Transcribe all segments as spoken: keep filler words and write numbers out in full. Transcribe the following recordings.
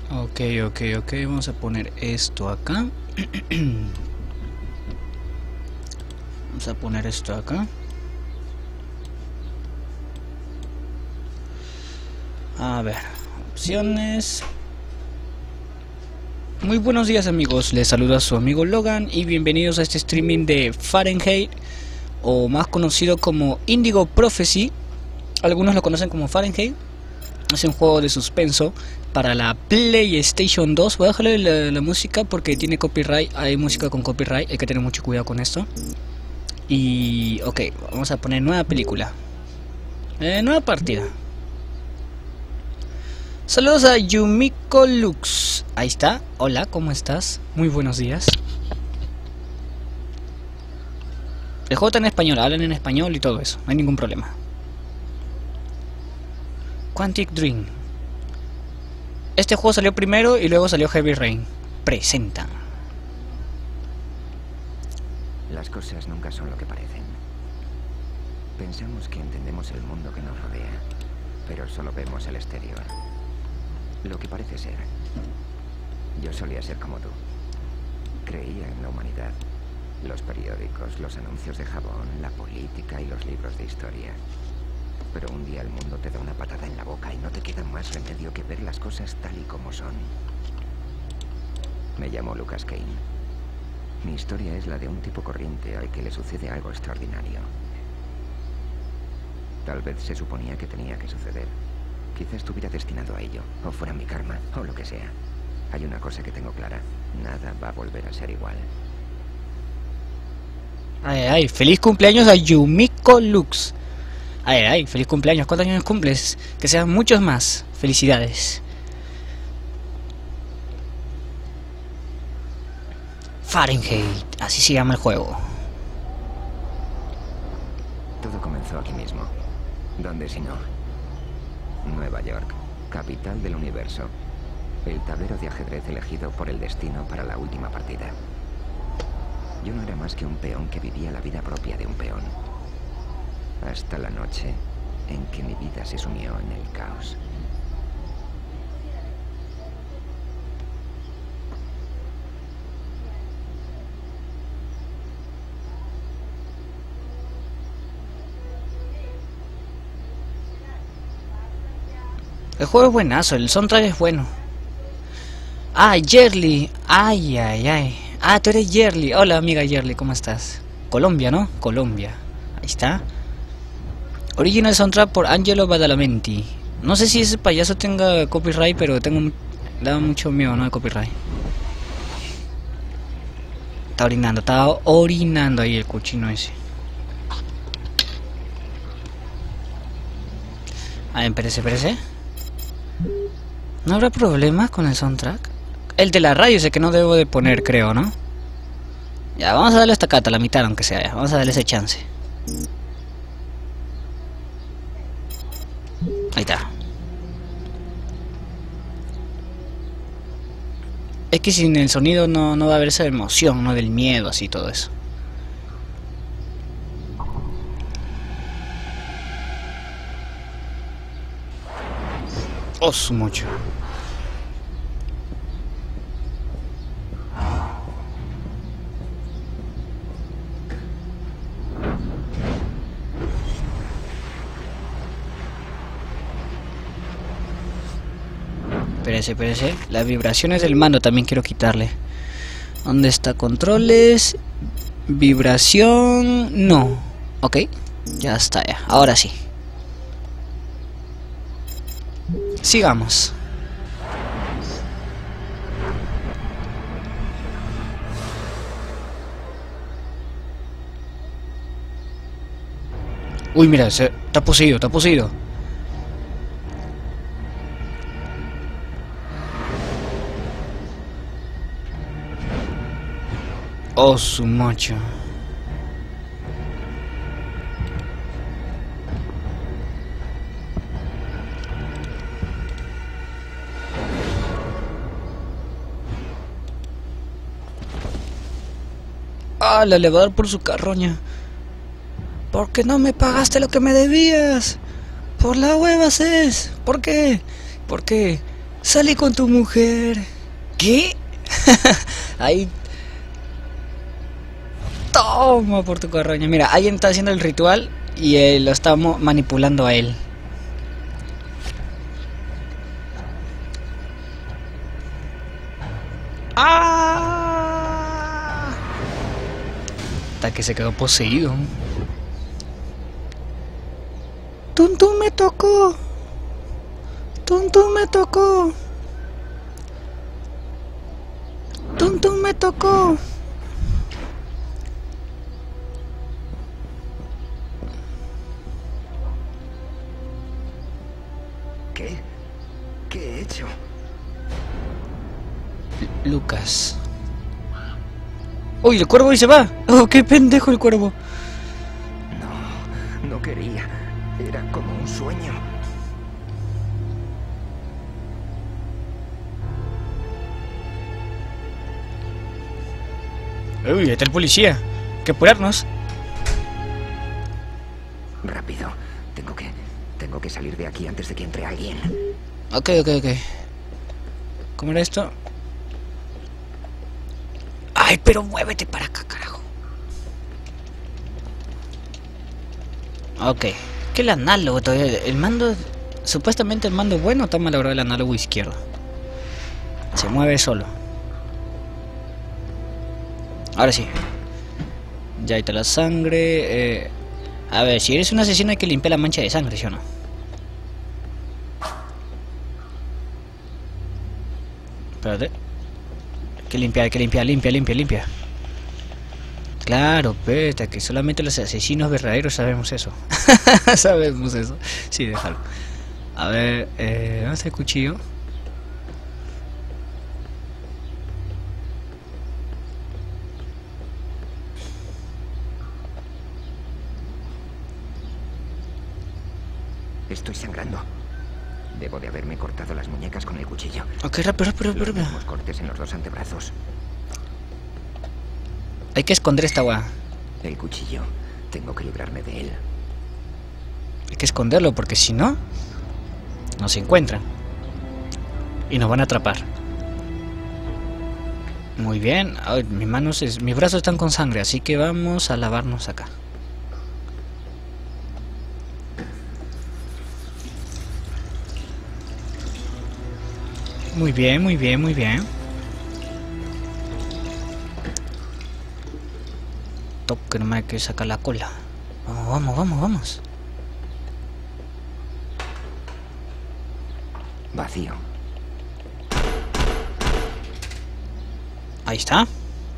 Ok, ok, ok, vamos a poner esto acá. Vamos a poner esto acá. A ver, opciones. Muy buenos días amigos, les saluda su amigo Logan y bienvenidos a este streaming de Fahrenheit, o más conocido como Indigo Prophecy. Algunos lo conocen como Fahrenheit. Es un juego de suspenso para la PlayStation dos. Voy a dejarle la, la música porque tiene copyright. Hay música con copyright, hay que tener mucho cuidado con esto. Y ok, vamos a poner nueva película, eh, nueva partida. Saludos a Yumiko Lux. Ahí está. Hola, ¿cómo estás? Muy buenos días. El juego está en español, hablan en español y todo eso, no hay ningún problema. Quantic Dream. Este juego salió primero y luego salió Heavy Rain. Presentan. Las cosas nunca son lo que parecen. Pensamos que entendemos el mundo que nos rodea, pero solo vemos el exterior. Lo que parece ser. Yo solía ser como tú. Creía en la humanidad. Los periódicos, los anuncios de jabón, la política y los libros de historia. Pero un día el mundo te da una patada en la boca y no te queda más remedio que ver las cosas tal y como son. Me llamo Lucas Kane. Mi historia es la de un tipo corriente al que le sucede algo extraordinario. Tal vez se suponía que tenía que suceder. Quizá estuviera destinado a ello, o fuera mi karma, o lo que sea. Hay una cosa que tengo clara. Nada va a volver a ser igual. Ay, ay, feliz cumpleaños a Yumiko Lux. Ay, ay, feliz cumpleaños. ¿Cuántos años cumples? Que sean muchos más. Felicidades. Fahrenheit, así se llama el juego. Todo comenzó aquí mismo. ¿Dónde si no? Nueva York, capital del universo. El tablero de ajedrez elegido por el destino para la última partida. Yo no era más que un peón que vivía la vida propia de un peón. Hasta la noche en que mi vida se sumió en el caos. El juego es buenazo, el soundtrack es bueno. Ah, Yerly. Ay, ay, ay. Ah, tú eres Yerly. Hola, amiga Yerly, ¿cómo estás? Colombia, ¿no? Colombia. Ahí está. Original soundtrack por Angelo Badalamenti. No sé si ese payaso tenga copyright, pero tengo da mucho miedo, ¿no? El copyright. Está orinando, está orinando ahí el cochino ese. A ver, espérese, espérese. ¿No habrá problemas con el soundtrack? El de la radio es el que no debo de poner, creo, ¿no? Ya, vamos a darle esta cata, la mitad aunque sea, ya. Vamos a darle ese chance. Ahí está. Es que sin el sonido no, no va a haber esa emoción, ¿no? Del miedo, así, todo eso. Oh, su mucho. Espérese, espérese. Las vibraciones del mando también quiero quitarle. ¿Dónde está? Controles. Vibración. No. Ok. Ya está, ya. Ahora sí. Sigamos. Uy, mira, se, está poseído, está poseído. Oh, su macho. Ah, le va a dar por su carroña. ¿Por qué no me pagaste lo que me debías? Por la huevas es. ¿Por qué? ¿Por qué? Sale con tu mujer. ¿Qué? Ahí. Toma por tu carroña. Mira, alguien está haciendo el ritual y eh, lo estamos manipulando a él. ¡Ah! Hasta que se quedó poseído. ¡Tum, tum, me tocó! ¡Tum, tum, me tocó! ¡Tum, tum, me tocó! ¿Qué? ¿Qué he hecho? Lucas. ¡Uy, el cuervo y se va! ¡Oh, qué pendejo el cuervo! No, no quería. Era como un sueño. ¡Uy, ahí está el policía! Hay que apurarnos. Rápido. Tengo que... Tengo que salir de aquí antes de que entre alguien. Ok, ok, ok. ¿Cómo era esto? ¡Ay, pero muévete para acá, carajo! Ok. ¿Qué el análogo todavía? El mando... Supuestamente el mando bueno está malogrado el análogo izquierdo. Se mueve solo. Ahora sí. Ya ahí está la sangre. Eh... A ver, si eres un asesino hay que limpiar la mancha de sangre, ¿sí o no? Espérate. Hay que limpiar, hay que limpiar, limpia, limpia, limpia. Claro, peta, que solamente los asesinos verdaderos sabemos eso. Sabemos eso. Sí, déjalo. A ver, eh, ¿dónde está el cuchillo? Estoy sangrando. Debo de haberme cortado las muñecas con el cuchillo. Ok, rápido, rápido, rápido. Los mismos cortes en los dos antebrazos. Hay que esconder esta weá. El cuchillo. Tengo que librarme de él. Hay que esconderlo porque si no, nos encuentran. Y nos van a atrapar. Muy bien. Ay, mis manos, es, mis brazos están con sangre, así que vamos a lavarnos acá. Muy bien, muy bien, muy bien. Toque, no me hay que sacar la cola. Vamos, vamos, vamos, vamos. Vacío. Ahí está.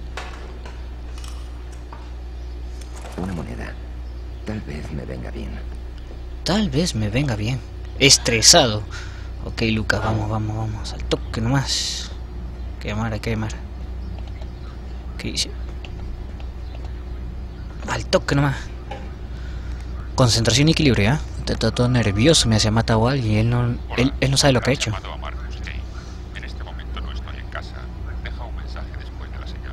Una moneda. Tal vez me venga bien. Tal vez me venga bien. Estresado. Ok, Lucas, vamos, vamos, vamos. Al toque nomás. Hay que llamar, hay que llamar. ¿Qué dice? Al toque nomás. Concentración y equilibrio, ¿eh? Está todo nervioso, me hace matado a alguien y él no, él, él no sabe lo que ha hecho. En este momento no estoy en casa. Deja un mensaje después de la señal.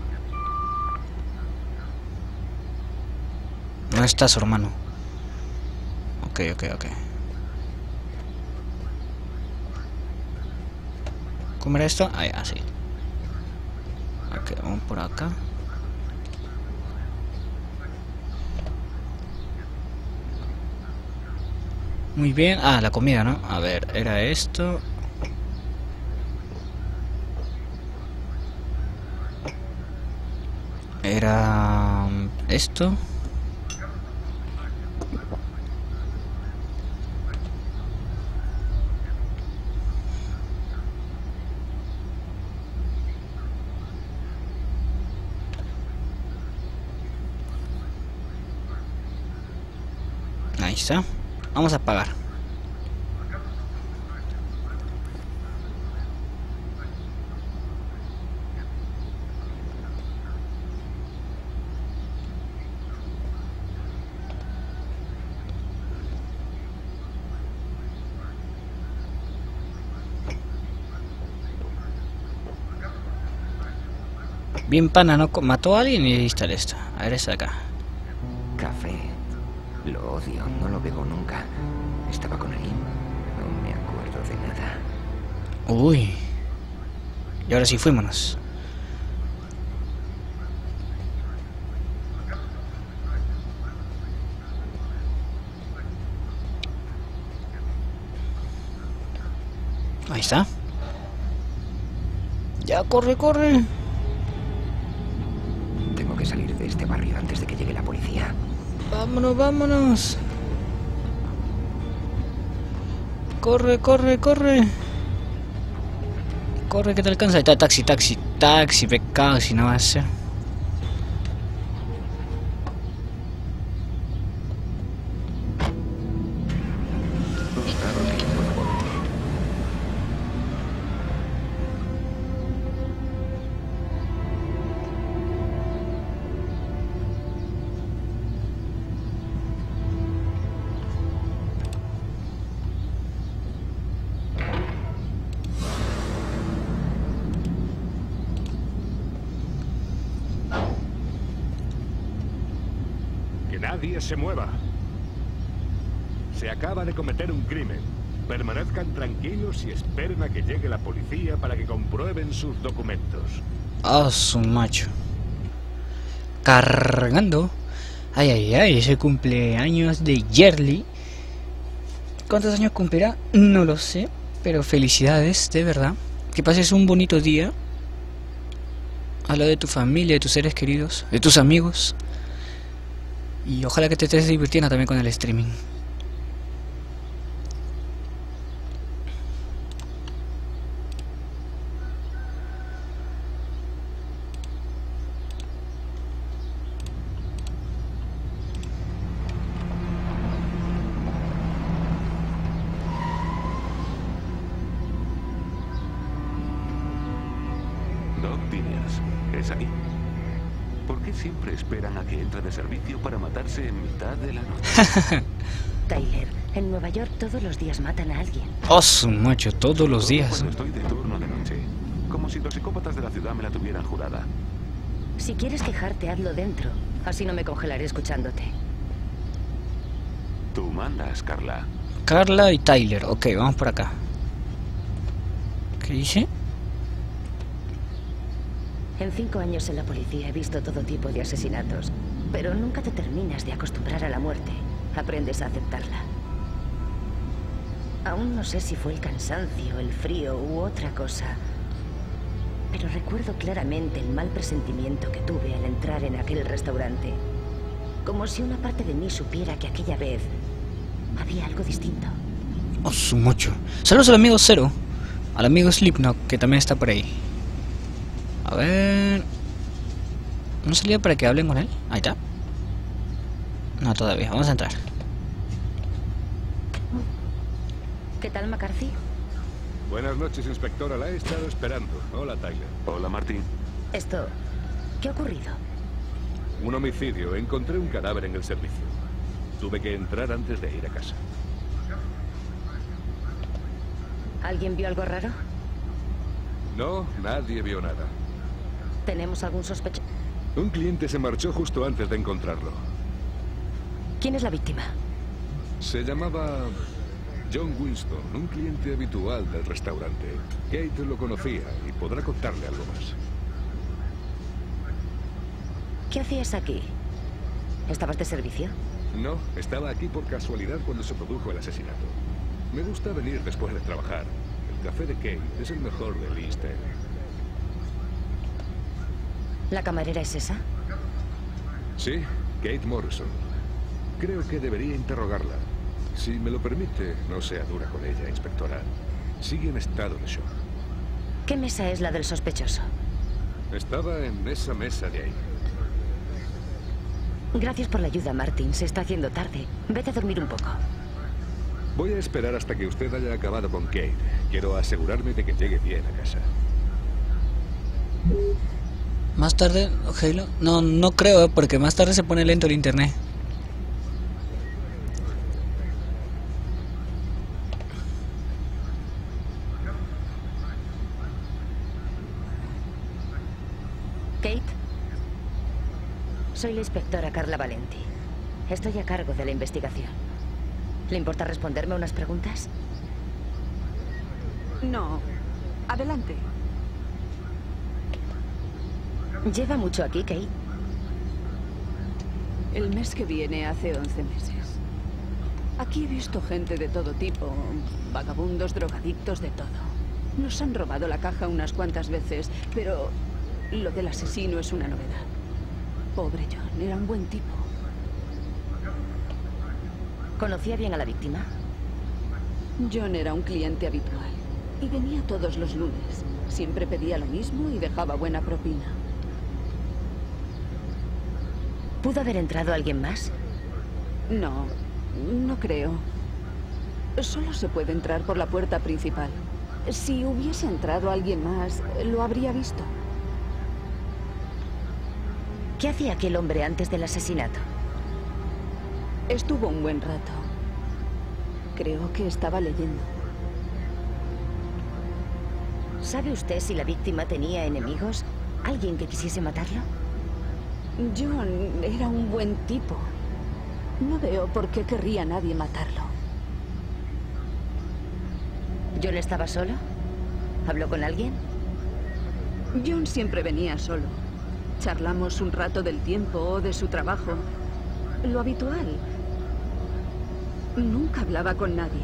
No está su hermano. Ok, ok, ok. ¿Cómo era esto? Ah, ya, sí. Ok, vamos por acá. Muy bien. Ah, la comida, ¿no? A ver, era esto. Era... esto. Ahí está. Vamos a apagar. Bien pana, ¿no? Mató a alguien y ahí está esto. A ver, esta de acá. Café. Lo odio, no lo bebo nunca. ¿Estaba con alguien? No me acuerdo de nada. Uy. Y ahora sí, fuémonos. Ahí está. Ya, corre, corre. Tengo que salir de este barrio antes de que llegue la policía. Vámonos, vámonos. Corre, corre, corre. Corre que te alcanza. Ahí está, taxi, taxi, taxi, pecado si no va a ser. Que nadie se mueva. Se acaba de cometer un crimen. Permanezcan tranquilos y esperen a que llegue la policía para que comprueben sus documentos. Ah, su macho. Cargando. Ay, ay, ay, ese cumpleaños de Yerli. ¿Cuántos años cumplirá? No lo sé. Pero felicidades, de verdad. Que pases un bonito día. Al lado de tu familia, de tus seres queridos, de tus amigos. Y ojalá que te estés divirtiendo también con el streaming. Doc Diniers, ¿es aquí? ¿Por qué siempre esperan a que entre de servicio para matarse en mitad de la noche? Tyler, en Nueva York todos los días matan a alguien. Oh, su macho, todos los días. Cuando estoy de turno de noche. Como si los psicópatas de la ciudad me la tuvieran jurada. Si quieres quejarte, hazlo dentro. Así no me congelaré escuchándote. Tú mandas, Carla. Carla y Tyler. Ok, vamos por acá. ¿Qué dice? En cinco años en la policía he visto todo tipo de asesinatos, pero nunca te terminas de acostumbrar a la muerte. Aprendes a aceptarla. Aún no sé si fue el cansancio, el frío u otra cosa, pero recuerdo claramente el mal presentimiento que tuve al entrar en aquel restaurante. Como si una parte de mí supiera que aquella vez había algo distinto. Oh, su macho. Saludos al amigo Zero. Al amigo Slipknot, que también está por ahí. A ver... ¿No salía para que hablen con él? Ahí está. No, todavía. Vamos a entrar. ¿Qué tal, McCarthy? Buenas noches, inspectora. La he estado esperando. Hola, Tyler. Hola, Martín. Esto... ¿Qué ha ocurrido? Un homicidio. Encontré un cadáver en el servicio. Tuve que entrar antes de ir a casa. ¿Alguien vio algo raro? No, nadie vio nada. ¿Tenemos algún sospechoso? Un cliente se marchó justo antes de encontrarlo. ¿Quién es la víctima? Se llamaba John Winston, un cliente habitual del restaurante. Kate lo conocía y podrá contarle algo más. ¿Qué hacías aquí? ¿Estabas de servicio? No, estaba aquí por casualidad cuando se produjo el asesinato. Me gusta venir después de trabajar. El café de Kate es el mejor del East End. ¿La camarera es esa? Sí, Kate Morrison. Creo que debería interrogarla. Si me lo permite, no sea dura con ella, inspectora. Sigue en estado de shock. ¿Qué mesa es la del sospechoso? Estaba en esa mesa de ahí. Gracias por la ayuda, Martin. Se está haciendo tarde. Vete a dormir un poco. Voy a esperar hasta que usted haya acabado con Kate. Quiero asegurarme de que llegue bien a casa. Más tarde, Halo. No, no creo, porque más tarde se pone lento el internet. Kate. Soy la inspectora Carla Valenti. Estoy a cargo de la investigación. ¿Le importa responderme unas preguntas? No, Adelante. ¿Lleva mucho aquí, Kate? El mes que viene hace once meses. Aquí he visto gente de todo tipo, vagabundos, drogadictos, de todo. Nos han robado la caja unas cuantas veces, pero lo del asesino es una novedad. Pobre John, era un buen tipo. ¿Conocía bien a la víctima? John era un cliente habitual y venía todos los lunes. Siempre pedía lo mismo y dejaba buena propina. ¿Pudo haber entrado alguien más? No, no creo. Solo se puede entrar por la puerta principal. Si hubiese entrado alguien más, lo habría visto. ¿Qué hacía aquel hombre antes del asesinato? Estuvo un buen rato. Creo que estaba leyendo. ¿Sabe usted si la víctima tenía enemigos? ¿Alguien que quisiese matarlo? John era un buen tipo. No veo por qué querría nadie matarlo. ¿John estaba solo? ¿Habló con alguien? John siempre venía solo. Charlamos un rato del tiempo o de su trabajo. Lo habitual. Nunca hablaba con nadie.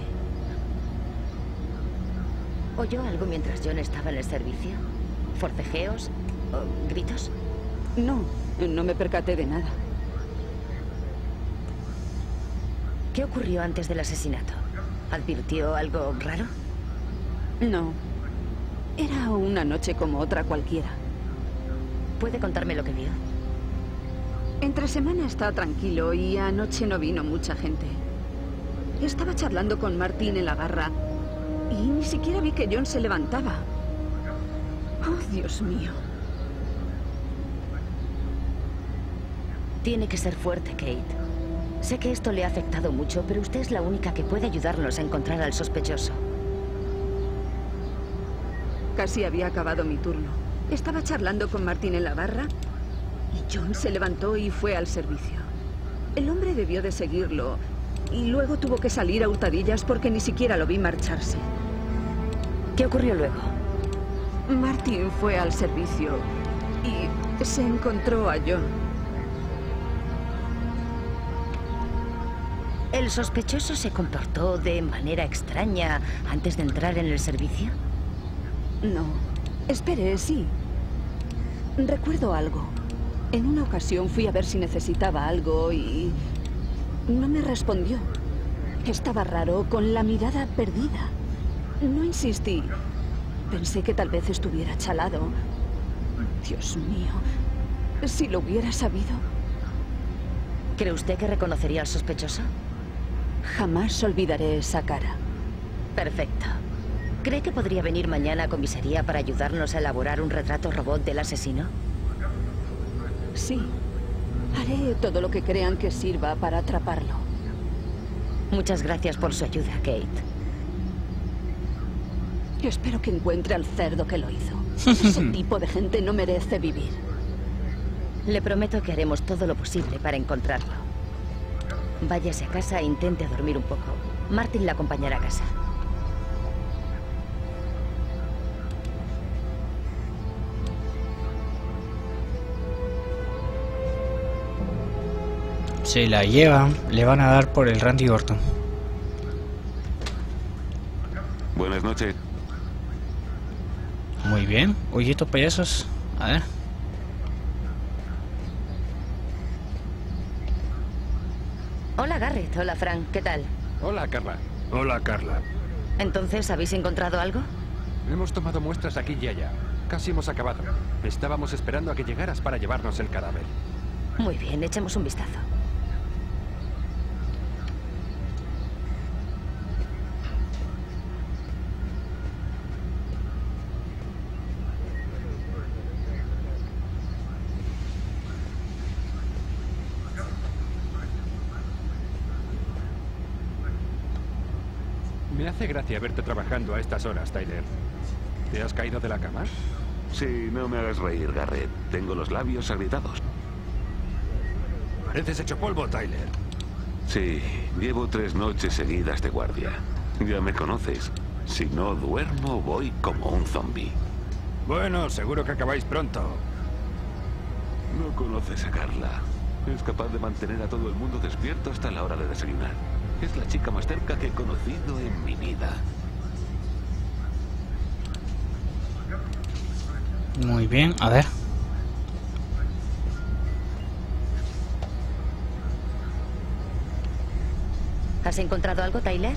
¿Oyó algo mientras John estaba en el servicio? ¿Forcejeos? ¿O gritos? No, no me percaté de nada. ¿Qué ocurrió antes del asesinato? ¿Advirtió algo raro? No. Era una noche como otra cualquiera. ¿Puede contarme lo que vio? Entre semana está tranquilo y anoche no vino mucha gente. Estaba charlando con Martín en la barra y ni siquiera vi que John se levantaba. Oh, Dios mío. Tiene que ser fuerte, Kate. Sé que esto le ha afectado mucho, pero usted es la única que puede ayudarnos a encontrar al sospechoso. Casi había acabado mi turno. Estaba charlando con Martín en la barra y John se levantó y fue al servicio. El hombre debió de seguirlo y luego tuvo que salir a hurtadillas porque ni siquiera lo vi marcharse. ¿Qué ocurrió luego? Martín fue al servicio y se encontró a John. ¿El sospechoso se comportó de manera extraña antes de entrar en el servicio? No. Espere, sí. Recuerdo algo. En una ocasión fui a ver si necesitaba algo y no me respondió. Estaba raro, con la mirada perdida. No insistí. Pensé que tal vez estuviera chalado. Dios mío. Si lo hubiera sabido. ¿Cree usted que reconocería al sospechoso? Jamás olvidaré esa cara. Perfecto. ¿Cree que podría venir mañana a comisaría para ayudarnos a elaborar un retrato robot del asesino? Sí. Haré todo lo que crean que sirva para atraparlo. Muchas gracias por su ayuda, Kate. Espero que encuentre al cerdo que lo hizo. Ese tipo de gente no merece vivir. Le prometo que haremos todo lo posible para encontrarlo. Váyase a casa e intente dormir un poco. Martin la acompañará a casa. Se la llevan, le van a dar por el Randy Orton. Buenas noches. Muy bien. Oye, estos payasos. A ver. Hola, Garrett. Hola, Frank. ¿Qué tal? Hola, Carla. Hola, Carla. Entonces, ¿habéis encontrado algo? Hemos tomado muestras aquí y allá. Casi hemos acabado. Estábamos esperando a que llegaras para llevarnos el cadáver. Muy bien, echemos un vistazo. Me hace gracia verte trabajando a estas horas, Tyler. ¿Te has caído de la cama? Sí, no me hagas reír, Garrett. Tengo los labios agrietados. Pareces hecho polvo, Tyler. Sí, llevo tres noches seguidas de guardia. Ya me conoces. Si no duermo, voy como un zombie. Bueno, seguro que acabáis pronto. No conoces a Carla. Es capaz de mantener a todo el mundo despierto hasta la hora de desayunar. Es la chica más cerca que he conocido en mi vida. Muy bien, a ver. ¿Has encontrado algo, Tyler?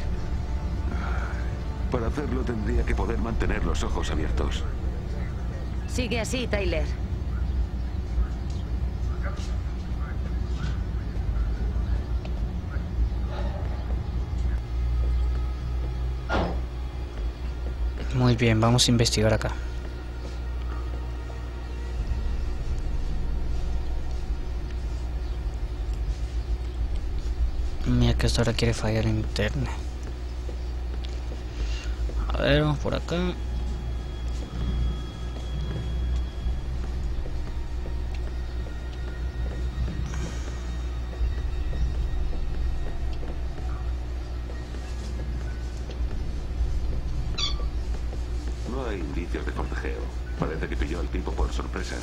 Para hacerlo tendría que poder mantener los ojos abiertos. Sigue así, Tyler. Muy bien, vamos a investigar acá. Mira que esto ahora quiere fallar internet. A ver, vamos por acá. No hay indicios de forcejeo. Parece que pilló al tipo por sorpresas.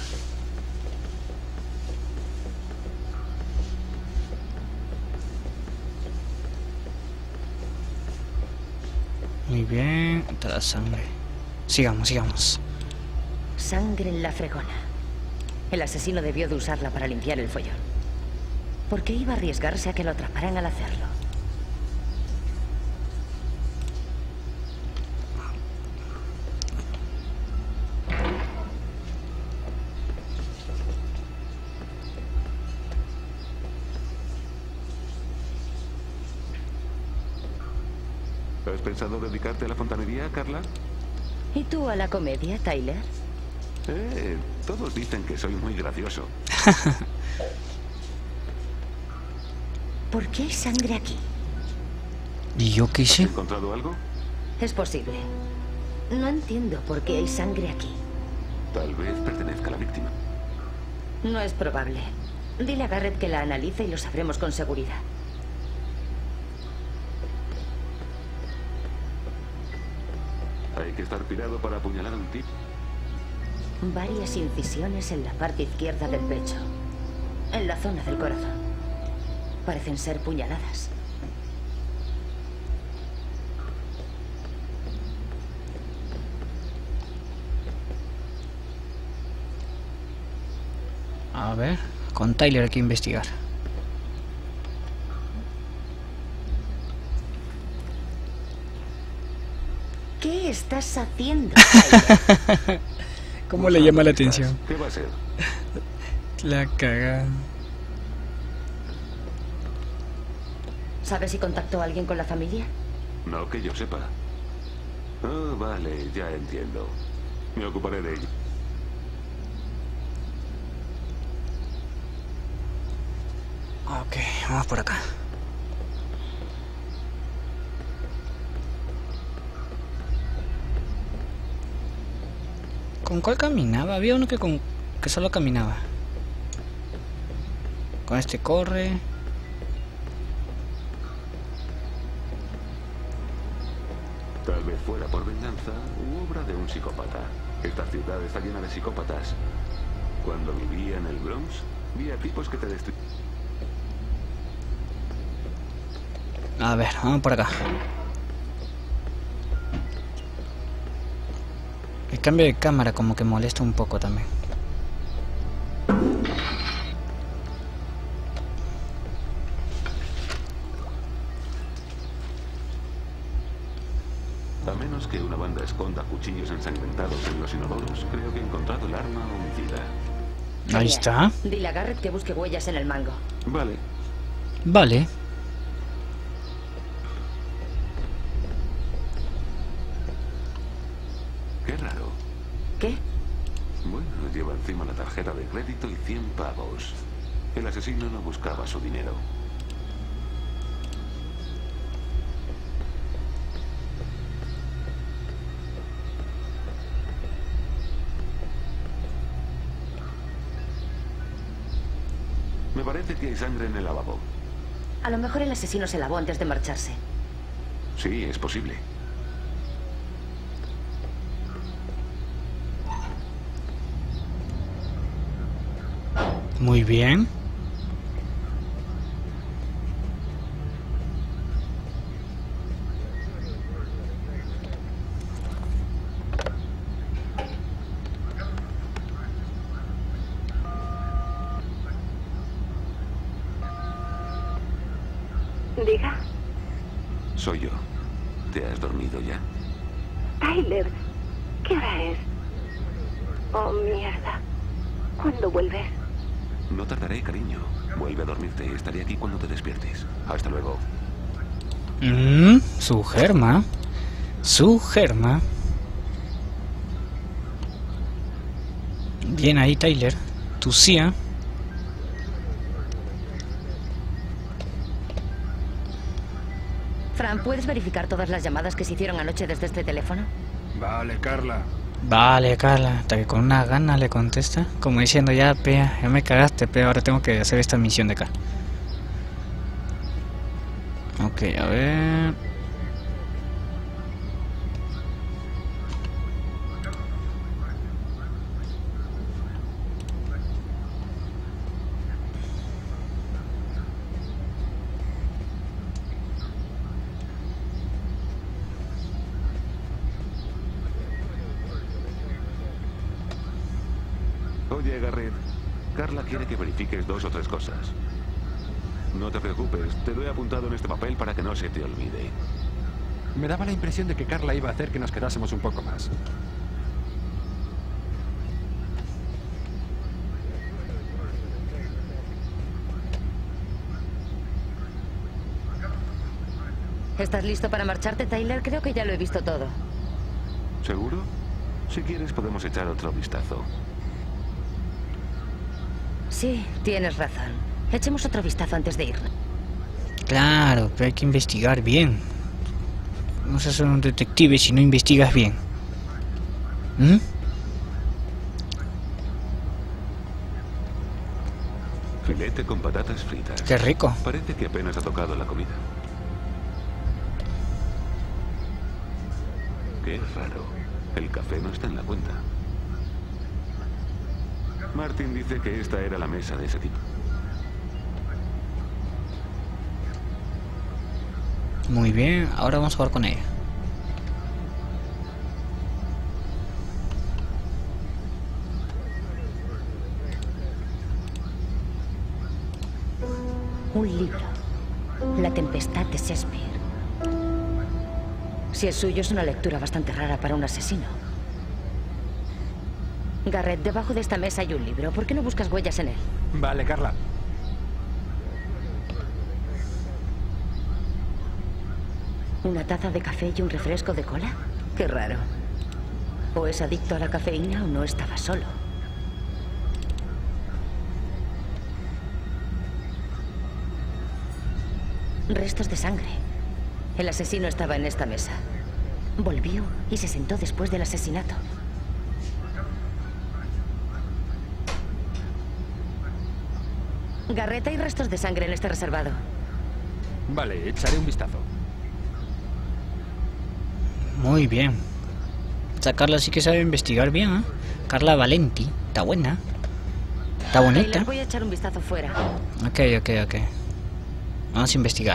Muy bien, toda la sangre. Sigamos, sigamos. Sangre en la fregona. El asesino debió de usarla para limpiar el follón. ¿Por qué iba a arriesgarse a que lo atraparan al hacerlo? ¿Has pensado dedicarte a la fontanería, Carla? ¿Y tú a la comedia, Tyler? Eh, todos dicen que soy muy gracioso. ¿Por qué hay sangre aquí? ¿Y yo qué ¿Has hice? encontrado algo? Es posible. No entiendo por qué hay sangre aquí. Tal vez pertenezca a la víctima. No es probable. Dile a Garrett que la analice y lo sabremos con seguridad. Hay que estar pirado para apuñalar a un tipo. Varias incisiones en la parte izquierda del pecho. En la zona del corazón. Parecen ser puñaladas. A ver, con Tyler hay que investigar. ¿Qué estás haciendo, Tyler? ¿Cómo le llama la atención? ¿Qué va a ser? La cagada. ¿Sabes si contactó a alguien con la familia? No que yo sepa. Oh, vale, ya entiendo. Me ocuparé de ello. Ok, vamos por acá. ¿Con cuál caminaba? Había uno que con que solo caminaba. Con este corre. Tal vez fuera por venganza u obra de un psicópata. Esta ciudad está llena de psicópatas. Cuando vivía en el Bronx, vi a tipos que te destruían. A ver, vamos por acá. El cambio de cámara como que molesta un poco también. A menos que una banda esconda cuchillos ensangrentados en los inodoros, creo que he encontrado el arma homicida. Ahí está. Dile a Garrett que busque huellas en el mango. Vale. Vale. Qué raro. ¿Qué? Bueno, lleva encima la tarjeta de crédito y cien pavos. El asesino no buscaba su dinero. Me parece que hay sangre en el lavabo. A lo mejor el asesino se lavó antes de marcharse. Sí, es posible. Muy bien. Diga. Soy yo. ¿Te has dormido ya? Tyler, ¿qué hora es? Oh, mierda. ¿Cuándo vuelves? No tardaré, cariño. Vuelve a dormirte. Estaré aquí cuando te despiertes. Hasta luego. Mmm, su germa. Su germa. Bien ahí, Tyler. Tu C I A. Fran, ¿puedes verificar todas las llamadas que se hicieron anoche desde este teléfono? Vale, Carla. Vale, Carla, hasta que con una gana le contesta, como diciendo ya, pea, ya me cagaste, pea, ahora tengo que hacer esta misión de acá. Ok, a ver... Oye, Garrett. Carla quiere que verifiques dos o tres cosas. No te preocupes, te lo he apuntado en este papel para que no se te olvide. Me daba la impresión de que Carla iba a hacer que nos quedásemos un poco más. ¿Estás listo para marcharte, Tyler? Creo que ya lo he visto todo. ¿Seguro? Si quieres podemos echar otro vistazo. Sí, tienes razón. Echemos otro vistazo antes de irnos. Claro, pero hay que investigar bien. No vas a ser un detective si no investigas bien. ¿Mm? Filete con patatas fritas. Qué rico. Parece que apenas ha tocado la comida. Qué raro. El café no está en la cuenta. Martin dice que esta era la mesa de ese tipo. Muy bien, ahora vamos a jugar con ella. Un libro. La tempestad de Shakespeare. Si es suyo, es una lectura bastante rara para un asesino. Garrett, debajo de esta mesa hay un libro. ¿Por qué no buscas huellas en él? Vale, Carla. ¿Una taza de café y un refresco de cola? Qué raro. O es adicto a la cafeína o no estaba solo. Restos de sangre. El asesino estaba en esta mesa. Volvió y se sentó después del asesinato. Garrett, hay restos de sangre en este reservado. Vale, echaré un vistazo. Muy bien. Esta Carla sí que sabe investigar bien, ¿eh? Carla Valenti. Está buena. Está bonita. Tyler, voy a echar un vistazo fuera. Ok, ok, ok. Vamos a investigar.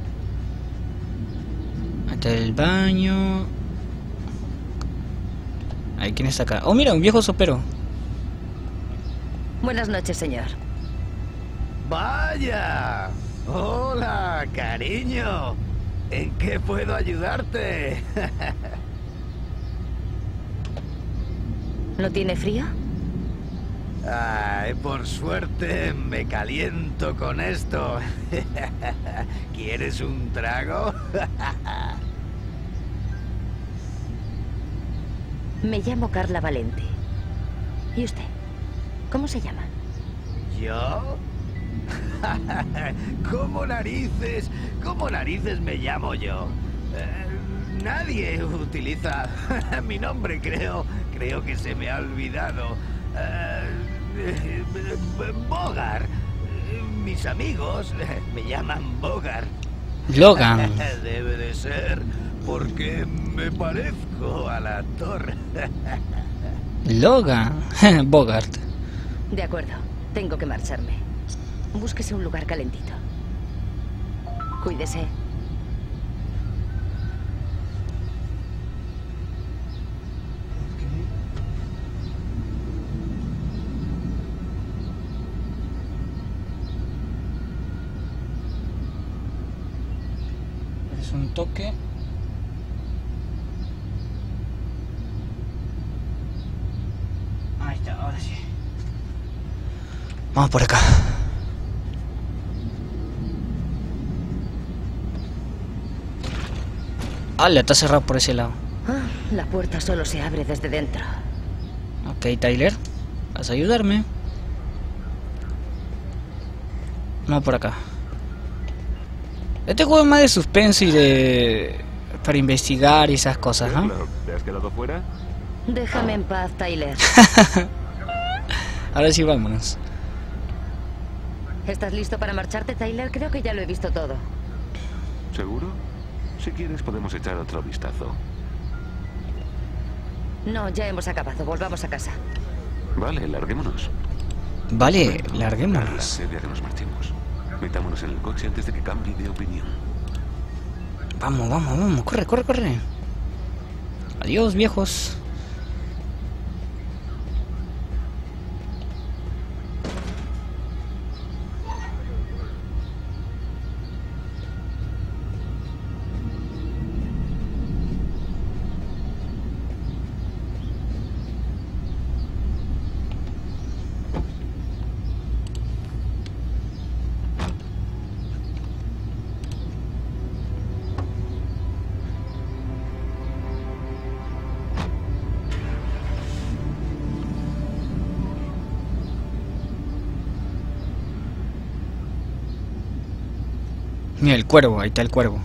Hasta el baño. Ahí, ¿quién está acá? Oh, mira, un viejo sopero. Buenas noches, señor. ¡Vaya! ¡Hola, cariño! ¿En qué puedo ayudarte? ¿No tiene frío? Ay, por suerte me caliento con esto. ¿Quieres un trago? Me llamo Carla Valenti. ¿Y usted? ¿Cómo se llama? ¿Yo? ¿Cómo narices? ¿Cómo narices me llamo yo? Eh, nadie utiliza mi nombre, creo. Creo que se me ha olvidado. Eh, Bogart. Mis amigos me llaman Bogart. Logan. Debe de ser porque me parezco al actor. Logan. Bogart. De acuerdo. Tengo que marcharme. Búsquese un lugar calentito. Cuídese. Es un toque. Ahí está, ahora sí. Vamos por acá. Ah, está cerrado por ese lado. Ah, la puerta solo se abre desde dentro. Ok, Tyler, vas a ayudarme. Vamos por acá. Este juego es más de suspenso y de... para investigar y esas cosas, ¿no? ¿Te has quedado fuera? Déjame en paz, Tyler. Ahora sí, vámonos. ¿Estás listo para marcharte, Tyler? Creo que ya lo he visto todo. ¿Seguro? Si quieres podemos echar otro vistazo. No, ya hemos acabado. Volvamos a casa. Vale, larguémonos. Vale, La larguémonos. sede a que nos marchemos. Metámonos en el coche antes de que cambie de opinión. Vamos, vamos, vamos. Corre, corre, corre. Adiós, viejos. Mira, el cuervo, ahí está el cuervo.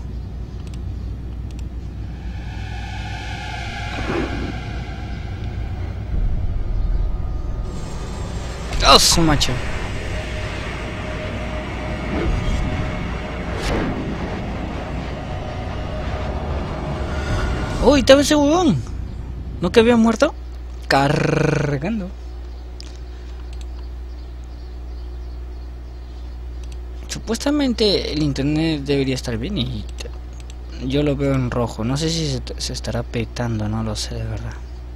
¡Oh, su macho! ¡Uy, estaba ese huevón! ¿No que había muerto? Cargando. Supuestamente el internet debería estar bien y yo lo veo en rojo. No sé si se, se estará petando, no lo sé de verdad.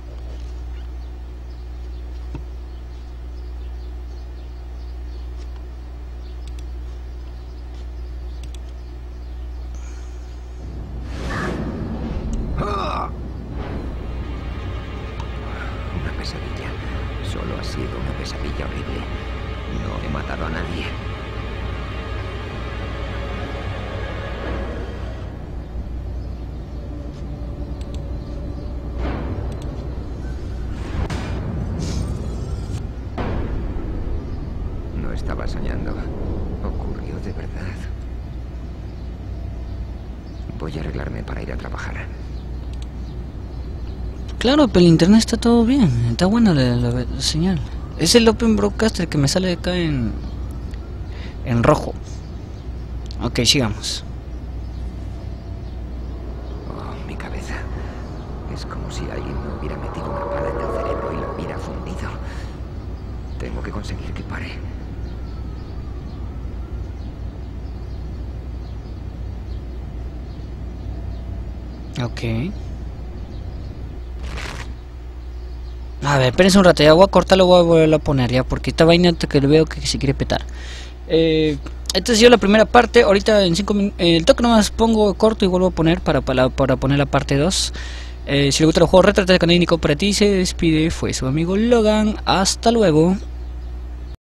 Una pesadilla. Solo ha sido una pesadilla horrible. No he matado a nadie. No estaba soñando. Ocurrió de verdad. Voy a arreglarme para ir a trabajar. Claro, pero el internet está todo bien. Está buena la, la, la señal. Es el Open Broadcaster que me sale acá en... en rojo. Ok, sigamos. Oh, mi cabeza. Es como si alguien me hubiera metido una pala en el cerebro y la hubiera fundido. Tengo que conseguir que pare. Ok. A ver, espérense un rato, ya voy a cortarlo, voy a volverlo a poner ya, porque esta vaina que veo que se quiere petar. Eh, esta ha sido la primera parte, ahorita en cinco minutos, eh, el toque nomás pongo corto y vuelvo a poner para, para, para poner la parte dos. Eh, si les gusta el juego, Retrata de Canal Nico para ti, se despide, fue su amigo Logan, hasta luego.